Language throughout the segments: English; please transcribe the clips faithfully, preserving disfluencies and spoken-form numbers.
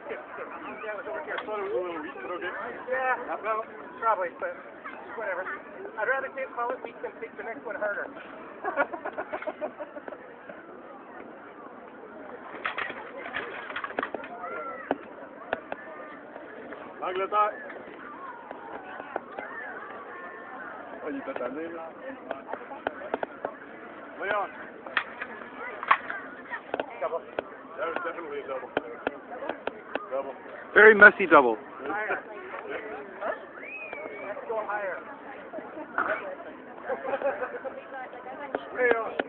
skip, skip. Yeah, it was over here. I thought it was a little weak, but okay. Yeah, Half now? probably, but whatever. I'd rather take, call it weak than take the next one harder. L'angle taille. Oh, il est tatané, là. Leon. Double. That was definitely a double. Double. Very messy double. Higher. Huh? Let's go higher. Leon.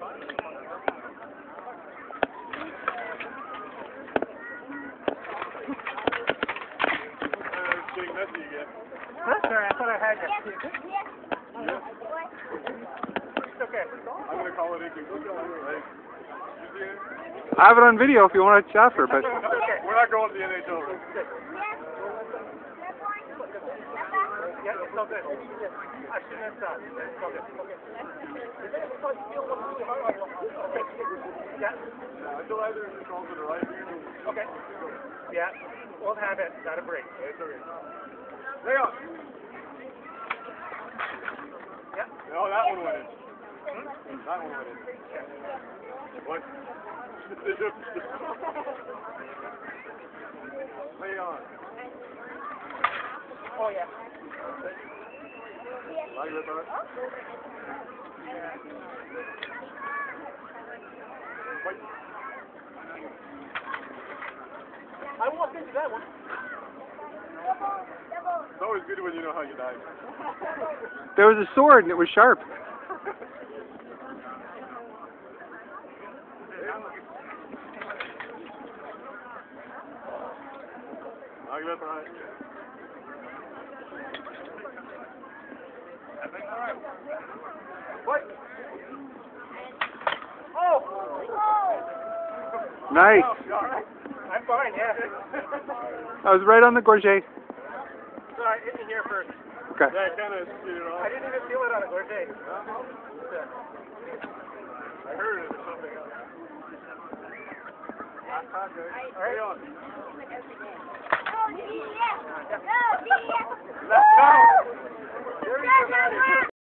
Getting messy again. Huh? Sorry, I thought I had you. Yeah. It's okay. I'm gonna call it inking. Right? You see it? I have it on video if you want to chat for a bit. Okay. We're not going to the N H L, right? Yeah, it's all good. I shouldn't have done. It's all good. Okay. Okay. Yeah. Yeah, until either of you calls to the right. Okay. Yeah. We'll have it. Got a break. It's okay. Leon. Yeah. No, that one went in. Hmm? That one went in. What? Leon. Oh, yeah. Like that, bud? Wait. I walked into that one. It's always good when you know how you died. There was a sword and it was sharp. Like that, right? What? Oh! Nice. You all right? I'm fine, yeah. I was right on the gorget. Sorry, hit me here first. Okay. Yeah, kind of, you know. I didn't even feel it on a gorget. I heard it or something else. All right. On. Let's go!